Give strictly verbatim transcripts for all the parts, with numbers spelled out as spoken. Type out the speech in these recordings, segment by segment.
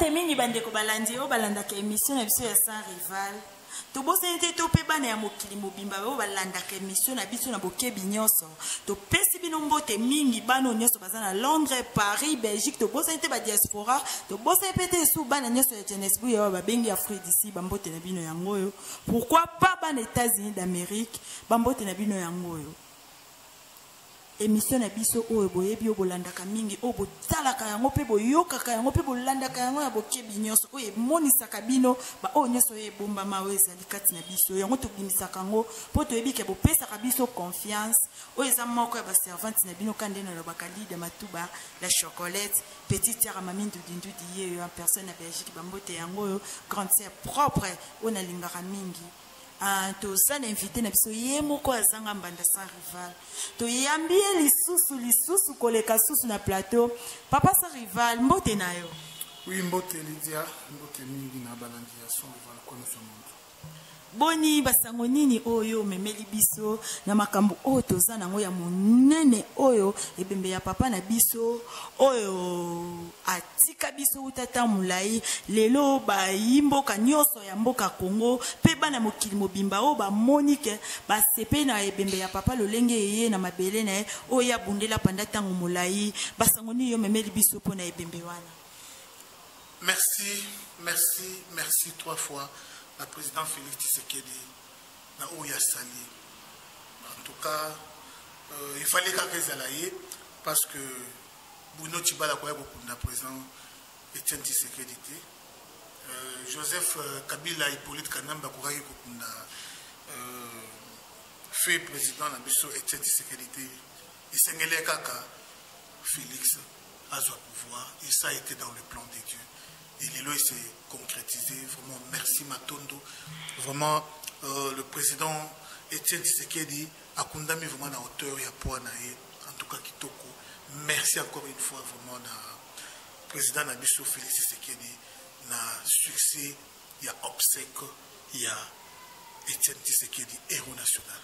mbote mingi bandeko balandi o balandaka émission na biso ya sans rival to bosani te to pe bana ya mokili mobimba o balandaka émission na biso na bokebi nyonso to pesi bino mbote mingi bana nyonso baza na Londres, Paris, Belgique to bosani te ba diaspora to bosani pe te su bana nyonso ya Johannesburg ya babengi Afrique d'ici bambote na bino yango yo pourquoi pas bana États-Unis d'Amérique bambote na bino yango yo émission na biso oyo boyebi obolandaka mingi obo talaka yango pe boyokaka yango pe bolandaka yango ya bokebi nyonso oyo monisaka bino ba oyo nyonso oyo bomba mawe ezali kati na biso yango tobimisaka yango po toyebi ke bopesaka biso confiance oyo eza moko ya baservante na bino kande na lobaka Lida Matuba la chocolate petite sœur Mamindu Dindudi ye en personne na Belgique bambote yango yo grande sœur propre ona lingaka mingi. Ah, to ça l'invité na biso ye moko azanga mbanda sans rival to yambie lisusu lisusu koleka susu na plateau papa sans rival mbote na yo oui mbote Lydia mbote mingi na balandi ya sans rival kwa nous monde boni basango nini oyo memeli biso na makambo oyo toza nango ya monene oyo ebembe ya papa na biso oyo atika biso utata mulai lelo ba yimboka nyoso ya mboka Congo pe bana mokili mobimba o ba monike ba sepe na ebembe ya papa lolenge yeye na mabele na oyo ya bundela panda tango mulai basango nini yo memeli biso pona ebembe wana. Merci merci merci trois fois la présidente Félix Tshisekedi na Oya Sali. En tout cas, euh, il fallait qu'elle aille parce que Bruno Tibala quoi beaucoup de président Etienne Tshisekedi. Euh, Joseph Kabila Hippolyte Kanamba quoi beaucoup de fait président na biso Etienne Tshisekedi. Il s'engagait kaka Félix à son pouvoir et ça a été dans le plan de Dieu. Et l'élo s'est concrétisé. Vraiment, merci Matondo. Vraiment, euh, le président Etienne Tshisekedi a condamné vraiment à hauteur et à poids. En tout cas, Kitoko. Merci encore une fois vraiment le président Nabiso Félix Tshisekedi. Na succès, il y a obsèque, il y a Etienne Tshisekedi, héros national.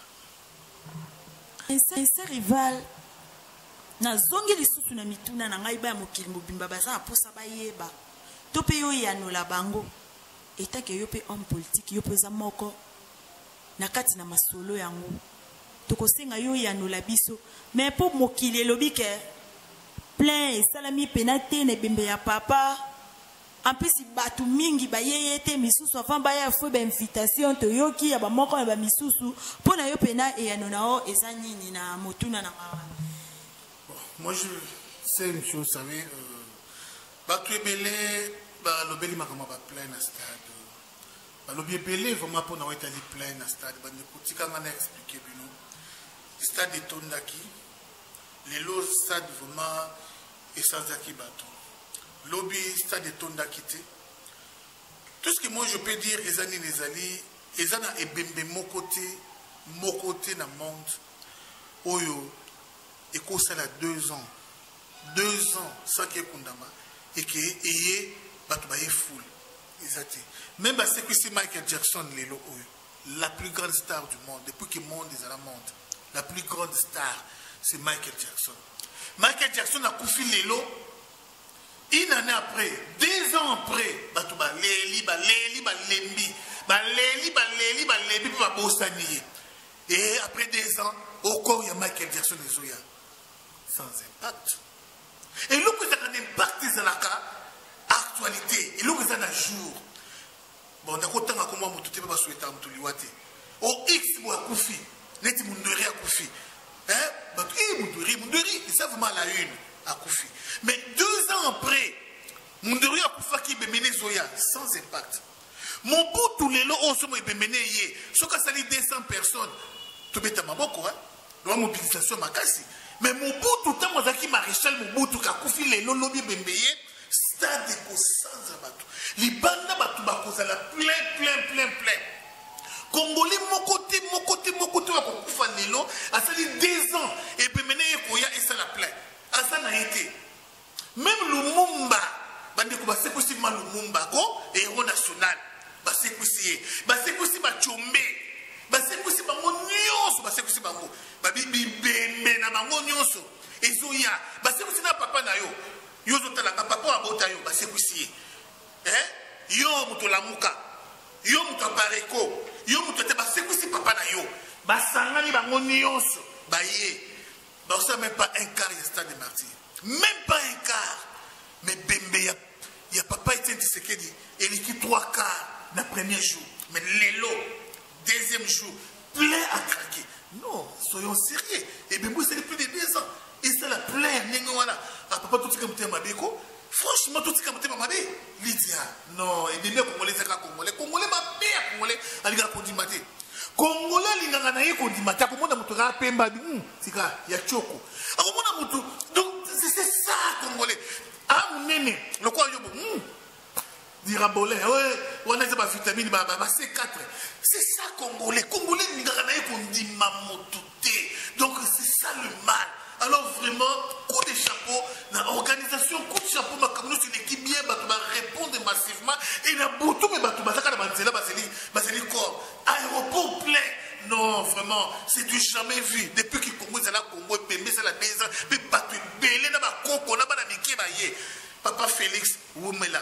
Et c'est rival. Na zongi lisusu na mituna na ngai ba mokili mobimba baza aposa bayeba. Tope yo yanola bango etake yo pe homme politique yo peza moko na kati na masolo yango tokosenga yo yanola biso mais pour mokili elobi ke plein esalami penate na bembe ya papa en plus batu mingi bayeye te misusu avant baya fo ba invitation to yoki ya ba moko na ba misusu pona yo pena e yanona o eza nini na motuna na moi je sais une chose, vous savez, euh, batu ebele ba lobeli makama ba plein na stade ba lobi ebele vraiment pour na wetali plein na stade ba ndikutika ngana expliquer bino stade etondaki lelo stade vraiment esanzaki bato lobi stade etondaki te tout ce que moi je peux dire ezani nezali ezana ebembe mokote mokote na monde oyo ekosala deux ans deux ans sans que kundama et que eye bato baye foule exact même parce que c'est Michael Jackson lelo oyo la plus grande star du monde depuis que le monde est à la monde la plus grande star c'est Michael Jackson. Michael Jackson a koufi lelo une année après deux ans après bato ba leli ba leli ba lembi ba leli ba leli ba lembi ba bosani et après deux ans au corps il y a Michael Jackson et Zoya sans impact. Et là que ça a un impact dans la actualité. Et là que ça a un jour. Bon, on a autant à comment tout est pas souhaité à tout liwate. Au X pour Akoufi, n'est-ce pas Moundori Akoufi. Hein? Bah, eh, Moundori, Moundori, et ça vraiment la une à Koufi. Mais deux ans après, Moundori Akoufa qui est mené Zoya sans impact. Mon bout tous les lots au sommet est mené hier. Ce que ça dit deux cents personnes. Tout est à ma boque, hein? La mobilisation m'a cassé. Mais Mobutu tout le temps qui maréchal Mobutu qui a confié les lolobi bembeye stade de sans abatou les bandes batou bakoza la plein plein plein plein Congolais mon côté mon côté mon côté wa kokufa lelo asali deux ans et puis maintenant ekoya et ça la plein asa na été même Lumumba bande ko baseko si mal Lumumba ko héros national baseko si baseko si ba chombe baseko si bango nyonso baseko si bango babibi bembe na bango nyonso ezoya baseko si na papa na yo yozo talanga papa abota yo baseko si eh yo muto lamuka yo muto pareko yo muto te ba sekusi papa na yo ba sangani bango nyonso ba ye ba ça même pas un quart ya stade de martyr même pas un quart mais bembe ya ya papa Etienne Tshisekedi il écrit trois quarts le premier jour mais l'élo deuxième jour plein à craquer non soyons sérieux et bembe c'est plus de deux ans et ça la plein ningo wala à papa tout ce que mutema beko franchement tout ce que mutema mabe Lydia non et bembe congolais c'est congolais congolais ma père congolais aliga kondimate congolais linganga na ye kondimate akomona mutu ka pemba bi sika ya choko akomona mutu donc c'est ça congolais ah nene le quoi yo dira bolé ouais on a des vitamines ba ba C quatre c'est ça congolais congolais linganga na ye kondima motuté donc c'est ça le mal. Alors vraiment, coup de chapeau, l'organisation, coup de chapeau, ma communauté, c'est une équipe bien, bah, tu vas répondre massivement, et la boutou, mais bah, tu vas faire la corps. Aéroport plein. Non, vraiment, c'est du jamais vu. Depuis que Congo, c'est la Congo, Pembe, c'est la maison, mais bah, tu belé, là, bah, Coco, là, bah, la Mickey, bah, yé. Papa Félix, Woumela.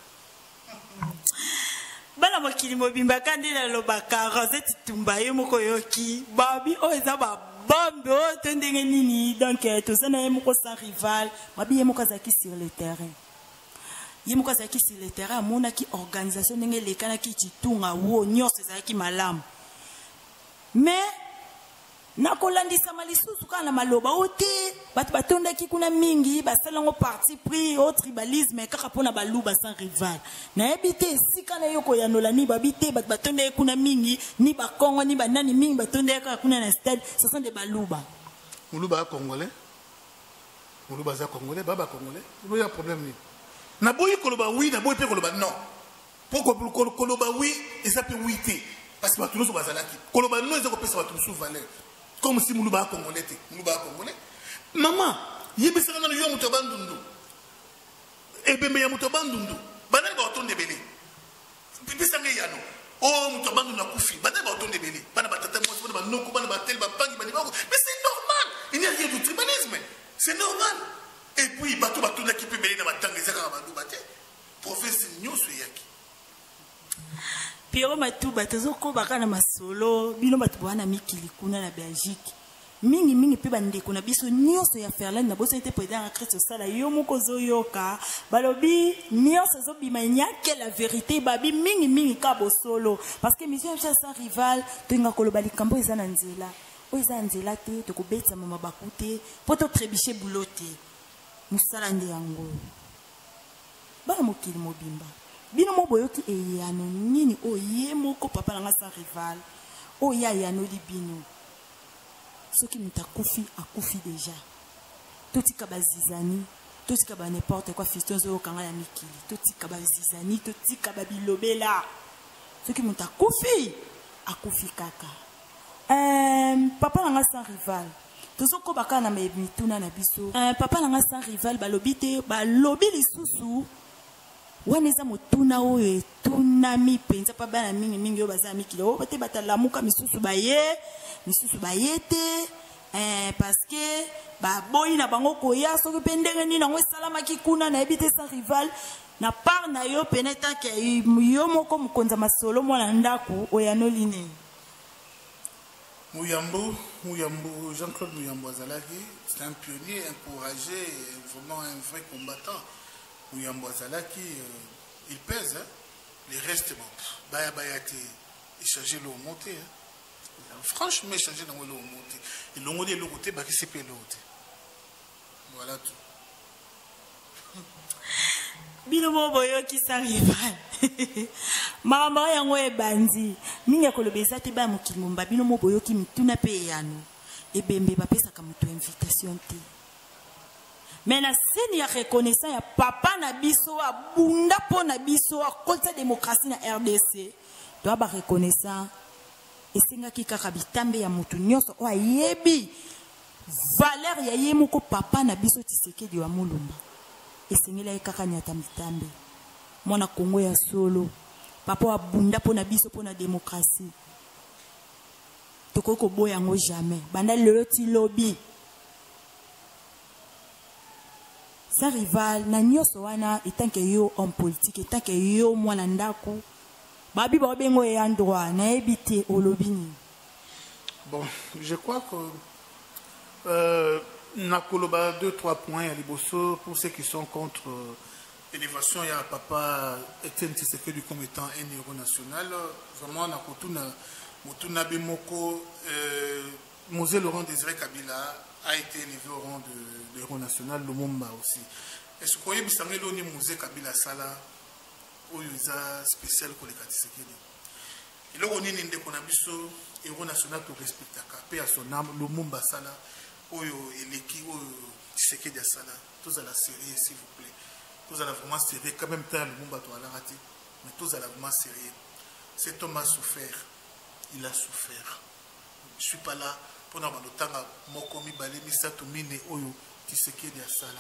Bana mokili mobimba kandi na lobaka Rosette Tumbaye moko yoki babi o eza ba bombe o tendenge nini donc tout ça na yemoko sans rival babi yemoko zaki sur le terrain yemoko zaki sur le terrain mona ki organisation ndenge lekana ki chitunga wo nyose zaki malamu mais nakolandisa malisusu kana maloba ote bat batonda ki kuna mingi basalango parti pris au tribalisme kaka pona baluba sans rival na ebite sika na yoko ya nolani babite bat batonda kuna mingi ni ba Kongo ni ba nani mingi batonda kaka kuna na stade ce sont des baluba muluba congolais muluba za congolais baba congolais il y a problème ni na boyi koloba oui na boyi pe koloba non pourquoi koloba oui et ça peut oui parce que batulu so bazalaki koloba non ezako pesa batulu sous valeur comme si muluba congolais te muluba congolais maman yebisaka na yo muto bandundu ebembe ya muto bandundu banani ba otonde belé pipisa nge yano oh muto bandundu na kufi banani ba otonde belé bana batata mo bana banoko bana batel ba pangi bani bako mais c'est normal il n'y a rien de tribalisme c'est normal et puis bato batonda ki pe belé na batanga ezaka bandu baté professeur nyoso yaki Piro matuba tezoko bakana masolo bino batu bwana mikili kuna na Belgique mingi mingi pe bandeko na biso nyonso ya Ferland na boso ete président Christ sala yo moko zoyoka balobi nyonso zo bimanya que la vérité babi mingi mingi ka bosolo parce que mission ya sans rival tenga koloba likambo eza na nzela o eza nzela te to kobetsa mama bakute poto trébicher bouloté musala ndi yango bana mokili mobimba bino moboyoki eyano nini oye moko papa nanga sans rival oya yano di bino soki mutakufi akufi déjà totika bazizani totika ba n'importe quoi fiston zo kanga ya mikili totika bazizani totika babilobela soki mutakufi akufi kaka euh papa nanga sans rival tozoko baka na mituna na biso euh papa nanga sans rival balobi te balobi lisusu waneza motuna oyo tunami penza pa bana mingi mingi yo baza mikili o bate batalamuka misusu baye misusu bayete eh parce que ba boyi na bango koya soki pendenge ni nango salama ki kuna na ebite sans rival na par na yo peneta ke yo moko mukonza masolo mwana ndako oyano line Mouyambo, Mouyambo, Jean-Claude Mouyambo Azalaki, c'est un pionnier, encouragé, vraiment un vrai combattant. Mouyambo Azalaki, euh, il pèse, hein. Les restes, bon, Baya Bayati, il changeait l'eau montée. Hein. Franchement, il changeait dans l'eau montée. Et l'eau montée, l'eau montée, bah, qui s'est payé l'eau montée. Voilà tout. Binomo boyo ki sa rival. Mama yango e bandi. Minga kolobeza te ba mokili momba binomo boyo ki mituna pe yano. E bembe ba pesa ka muto invitation te. Mais na scène ya reconnaissant ya papa na biso abunda po na biso akonta démocratie na R D C. Doa ba reconnaissant esenga ki kaka bitambe ya mutu nyonso o ayebi valeur ya yemoko papa na biso Tshisekedi wa Mulumba. Esengela ekaka nyata mitambe mwana Kongo ya solo papa wa bunda pona biso pona démocratie tokoko boya ngo jamais banda lelo ti lobby sans rival na nyonso wana etant que yo homme politique etant que yo mwana ndako babi ba bengo ya droit na ebité olobini. Bon, je crois que euh, nakoloba deux trois points à liboso pour ceux qui sont contre euh, l'élévation ya papa Etienne Tshisekedi comme étant un héros national. Vraiment nakotuna mutuna bemoko euh, Mosé Laurent Désiré Kabila a été élevé au rang de, de héros national, Lumumba aussi. Est-ce que vous voyez que Mosé Kabila Sala ou un spécial pour les Tshisekedi? Et là, on est un héros national qui respecte la paix à son âme, Lumumba Sala, ou l'équipe Tshisekedi Sala. Tous à la série, s'il vous plaît. Tous à la vraiment série. Quand même, Lumumba doit la rater. Mais tous à la vraiment série. Cet homme a souffert. Il a souffert. Je ne suis pas là. Pona balotanga mokomi bale misato mine oyo Tshisekedi asala.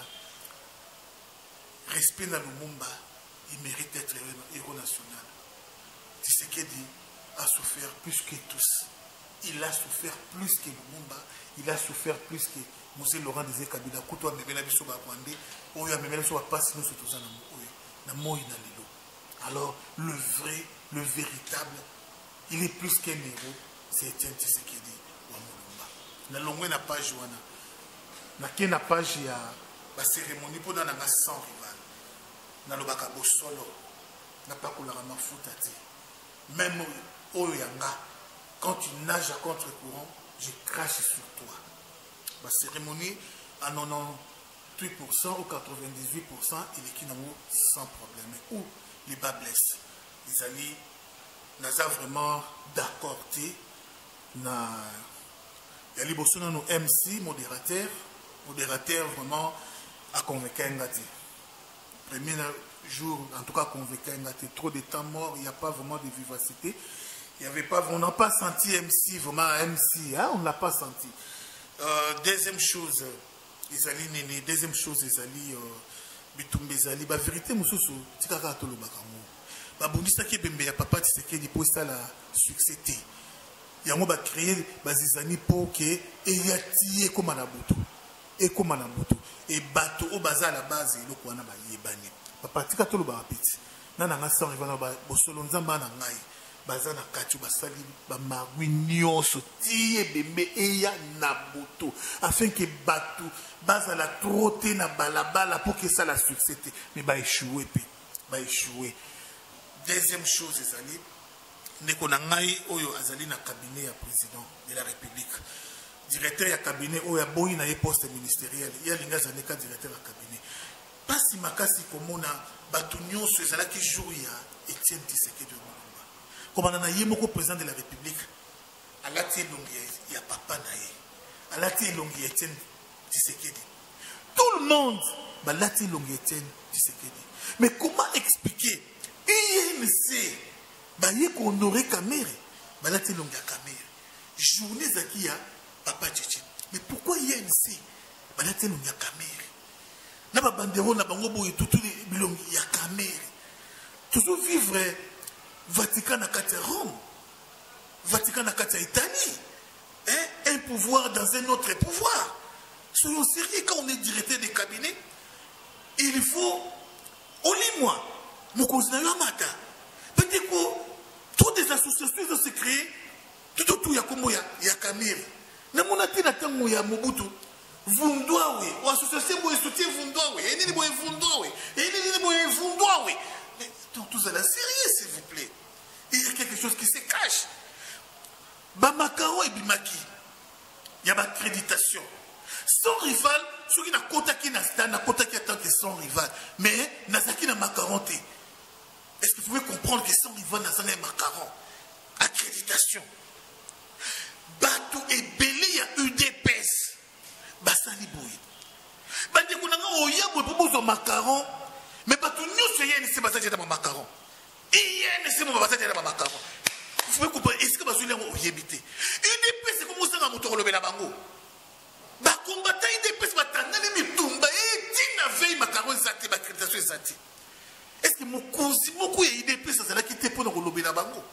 Respect na Lumumba, il mérite d'être héros national. Tshisekedi a souffert plus que tous. Il a souffert plus que Lumumba, il a souffert plus que Mosé Laurent Désiré Kabila. Kuto amebela biso ba kwande, oyo amebela biso ba pasi no sotoza na oyo na moi na lelo. Alors le vrai, le véritable, il est plus qu'un héros, c'est Etienne Tshisekedi. Na longwe na page wana na ke na page ya ba cérémonie pour na nga sans rival na lobaka bosolo na pakola mafuta ti même oyo yanga quand tu nages à contre-courant je crache sur toi. Ba cérémonie à quatre-vingt-dix-huit pour cent ou quatre-vingt-dix-huit pour cent il est qui nango sans problème. Où les bas blessent les alliés naza vraiment d'accord ti na il y a les bossons M C, modérateur, modérateur vraiment à convaincre un gâté. Premier jour, en tout cas convaincre un gâté, trop de temps mort, il n'y a pas vraiment de vivacité. Il y avait pas, on n'a pas senti M C, vraiment M C, hein, on ne l'a pas senti. Euh, deuxième chose, les alliés néné, deuxième chose, les alliés, bitumbe les alliés, la vérité, moussousou, tikaka atolo bakamu. Ba bundisa ki bembe ya papa Tshisekedi pour ça la succès. Yango ba créer bazizani pour que eyati comme na butu et comme na butu et bato au baza la base le ko na ba yebani papa tika to lo ba petit na na ngasa rivana ba bosolo nzamba na ngai baza na kati basali ba magwinyo sotie bembe eya na butu afin que bato baza la trotter na balabala pour que ça la succès mais ba échouer pe ba échouer. Deuxième chose les amis Neko nangai oyo azali na cabinet ya président de la République. Directeur ya cabinet oyo ya boyi na poste ministériel. Ya linga zaneka directeur ya cabinet. Pasi makasi komona batu nyonso ezalaki jour ya Etienne Tshisekedi Lumumba. Komana na ye moko président de la République alati elongi ya papa na ye. Alati elongi ya Etienne Tshisekedi. Tout le monde balati elongi ya Etienne Tshisekedi. Mais comment expliquer I N C baye ko honorer Kamere balati longa Kamere journée zaki ya papa Tchétché. Mais pourquoi I N C balati longa Kamere na ba bandero na bango boye tutu bilongi ya Kamere toujours vivre Vatican na kati Rome Vatican na kati Italie hein? Un pouvoir dans un autre pouvoir. Soyons sérieux quand on est directeur des cabinets il faut au lit moi mon cousin Yamata peut-être que toutes les associations ont se créé tout autour ya kombo ya ya Kamere na monati na tango ya Mobutu vundwawe ou association boye soutien vundwawe et ni boye vundwawe et ni boye vundwawe mais donc tous à la série s'il vous plaît il y a quelque chose qui se cache bamakaro et bimaki il y a accréditation son rival ceux qui na kota qui na sta na kota qui attend que son rival mais nazaki na makaronté. Est-ce que vous pouvez comprendre que son rival n'a pas macaron? Accréditation. Bateau et belé à U D P S. Basali boui. Bande kunanga oya boui pour bozo macaron. Mais bateau nous soyez ne sait pas ça j'ai dans macaron. Et ne sait pas ça j'ai dans macaron. Vous pouvez comprendre. Est-ce que basuli ngo oyebité? U D P S c'est comme ça nga moto lobela bango. Ba combattant U D P S batanga ni mitumba et tina veille macaron zati ba accréditation zati. Est-ce que mon cousin, mon cousin, il est plus à la quitter pour nous lobby la bango?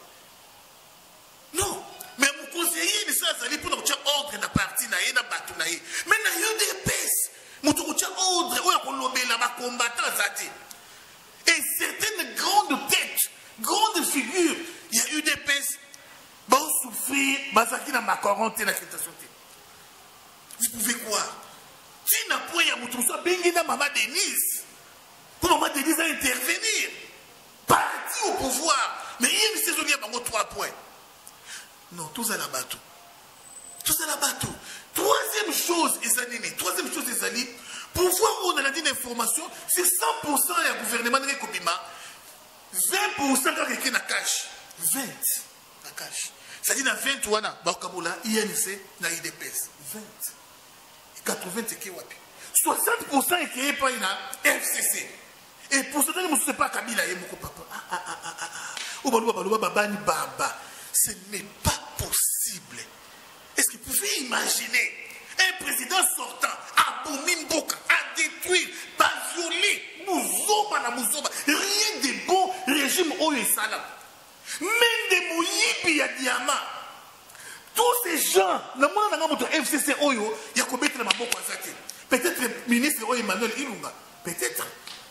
Non. Mais mon conseiller, il est allé pour nous faire ordre na partie na na batu na mais na eu des pèses. Mon tour tient ordre, ou pour lobby il a combattant Zati. Et certaines grandes têtes, grandes figures, il y a eu des pèses, vont souffrir, Bazaki n'a pas quarantaine à création. Vous pouvez croire. Si n'a pas y a mouton, soit Benguina Maman Denise. Pour Maman Denise à intervenir. Parti au pouvoir. Mais il y a une saison, il y a trois points. Non, tous à la bateau. Tous à la bateau. Troisième chose, Ezanini. Troisième chose, Ezali. Pour voir où on a dit l'information, c'est cent pour cent du gouvernement de Kobima. vingt pour cent quand quelqu'un a cash. vingt na cash. C'est-à-dire, dans vingt ou ana, Bakaboula, I N C, na I D P S. vingt. quatre-vingts, c'est qui wapi. soixante pour cent est créé par une F C C. Et pour ce temps, je ne sais pas Kabila et mon papa. Ah, ah, ah, ah, ah. Obalouba, balouba, babani, baba. Ce n'est pas possible. Est-ce que vous pouvez imaginer un président sortant a boumi Mboka, a détruit, a violé, Mouzoba na Mouzoba, rien de bon régime Oyo Salam. Même des Mouyipi ya Diama. Tous ces gens, le monde dans notre F C C Oyo, il y a combien de Maboko Azaki. Peut-être le ministre Oyo Emmanuel Ilunga. Peut-être.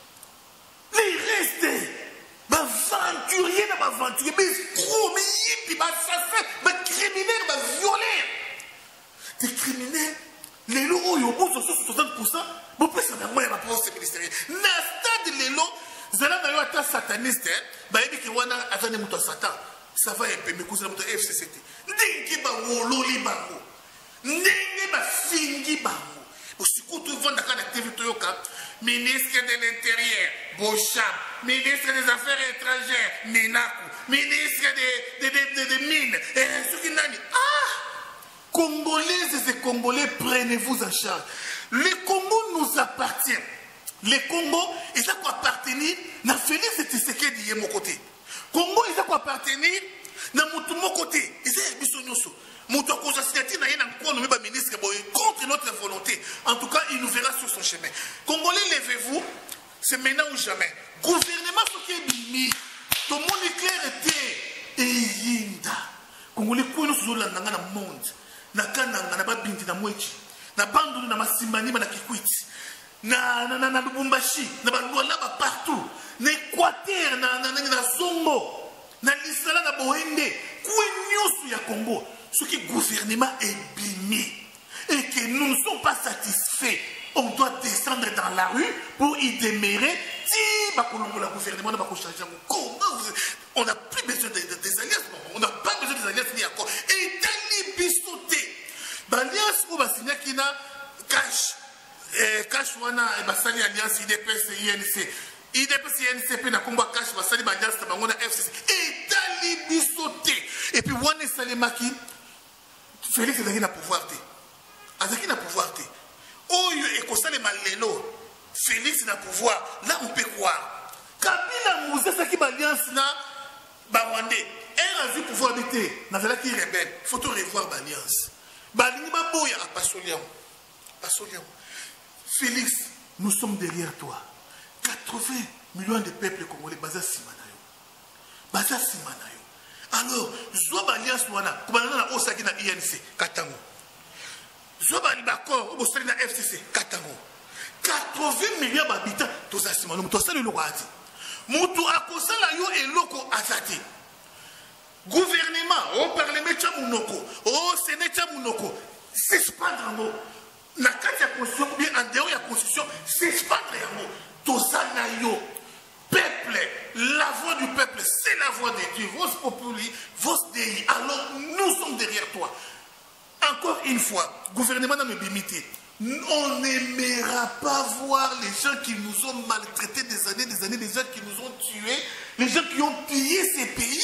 Les restes, aventuriers, aventuriers, mais gros, mais yippi, assassins, criminels, violents. Des criminels, les lots Oyo, soixante pour cent, vous pouvez savoir moi, il y a ma poste ministérielle. Dans le stade, les lots, vous allez avoir un sataniste, bah, il y a un Satan. Ça va un peu, mais vous avez un F C C T. Ndenge ba wololi bango. Ndenge ba fingi bango. Osikutu vanda kana T V Toyoka, ministre de l'Intérieur, Bocham, ministre des Affaires étrangères, Minaku, ministre des de, de, de, de mines, et ce qui n'a dit. Ah! Congolaises et Congolais, prenez-vous en charge. Le Congo nous appartient. Le Congo, il a quoi appartenir, n'a Félix et Tshisekedi de mon côté. Congo, il a quoi appartenir, n'a mon côté. Il a bisognoso. Contre notre volonté. En tout cas, il nous verra sur son chemin. Congolais, levez-vous. C'est maintenant ou jamais. Gouvernement, ce qui est mis. Tout le monde est clair était. Et yinda. Congolais, quoi nous sommes dans le monde. Na kananga, na babindi, na mwechi. Na bandu, na masimbani, na kikwiti. Na na na na Lubumbashi. Na baluala partout. Na Équateur, na na na na Zongo. Na Lisala, na Bohende. Quoi nous ya Congo. Ce qui gouvernement est bimé et que nous ne sommes pas satisfaits, on doit descendre dans la rue pour y demeurer. Si le gouvernement n'a pas changé, comment on n'a plus besoin des, des alliances, on n'a pas besoin des alliances ni encore. Et Tali Bissoté, l'alliance où Bassinia qui n'a cash, cash wana et Bassani alliance I D P S et I N C. I D P S et I N C P n'a combat cash, Bassani alliance tabangona F C C. Et Tali Bissoté. Et puis Wane Salemaki. Félix n'a pouvoir. Azaki n'a pouvoir. Oh, et comme ça, les malélo. Félix n'a pouvoir. Là, on peut croire. Kabila Moussa, ça qui m'alliance, na, Bawande. Elle a vu pouvoir habiter. N'a pas qui rebelle. Il faut tout revoir l'alliance. Balini Baboya à Passoliam. Passoliam. Félix, nous sommes derrière toi. quatre-vingts millions de peuples congolais, Baza Simanayo. Baza Simanayo. Alors, Zoba Alliance Wana, comme on a Osaki na I N C, Katango. Zoba Libakor, Osaki na F C C, Katango. quatre-vingts millions d'habitants, tous à Simano, tous à l'Ouadi. Moutou a causé la yo et loko azati. Gouvernement, au Parlement Tchamounoko, au Sénat Tchamounoko, suspendre en mot. Na carte de constitution, ou bien en dehors de la constitution, suspendre en mot. Tous à yo. Peuple, la voix du peuple, c'est la voix de Dieu. Vos populi, vos dei. Alors, nous sommes derrière toi. Encore une fois, gouvernement n'a pas limité. On n'aimera pas voir les gens qui nous ont maltraités des années, des années, les gens qui nous ont tués, les gens qui ont pillé ces pays.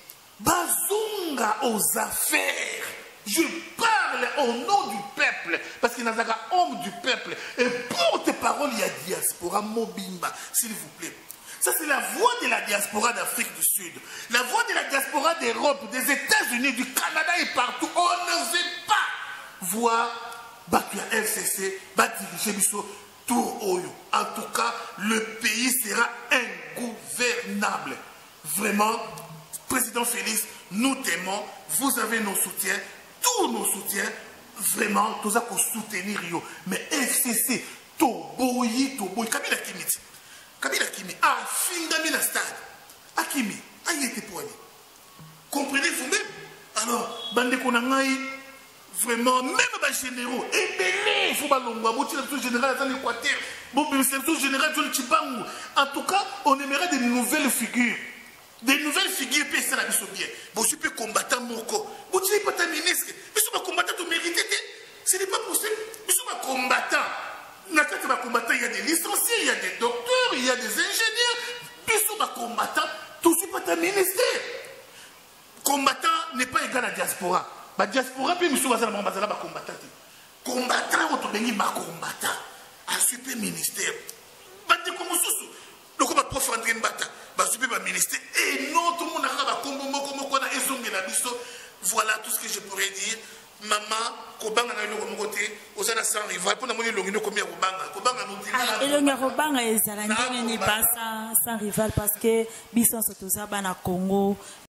Bazunga aux affaires. Je parle au nom du peuple, parce qu'il n'y a pas homme du peuple. Et porte-parole, il y a diaspora Mobimba, s'il vous plaît. Ça, c'est la voix de la diaspora d'Afrique du Sud. La voix de la diaspora d'Europe, des États-Unis, du Canada et partout. On ne veut pas voir Bakia F C C, Batia Bisso, Tour Oyo. En tout cas, le pays sera ingouvernable. Vraiment, Président Félix, nous t'aimons. Vous avez nos soutiens, tous nos soutiens. Vraiment, tout ça pour soutenir Rio. Mais F C C, toboyi toboyi Kabila Kimi Kabila Kimi a fingami la stade Akimi a y été poigné. Comprenez vous-même. Alors bande konangai vraiment même les généraux et belé il faut balongwa boti la général dans l'Équateur bon le général John Chibangu. En tout cas on aimerait des nouvelles figures. Des nouvelles figures P S A la biso bien. Bon je peux combattre moko. Boti pas ta ministre. Mais ce combattant tu mérites. Ce n'est pas possible. Mais ce combattant. Dans le combattant, il y a des licenciés, il y a des docteurs, il y a des ingénieurs. Puis ce combattant, tout ce pas ta ministère. Combattant n'est pas égal à diaspora. La diaspora, puis monsieur Wazala Mambazala va combattant. Combattant, on te dit ma combattant. Un super ministère. Bande comme sous. Donc on va prof André Mbata. Bah super ministère. Et non, tout le monde a un combo moko moko na ezonge na biso. Voilà tout ce que je pourrais dire. Maman, Kobanga na elongo mokote, ozana sans rival, pour na moni elongo no komia Kobanga, Kobanga no dina. Elongo Kobanga ezala ndenge ni basa sans rival parce que biso sotoza bana Congo.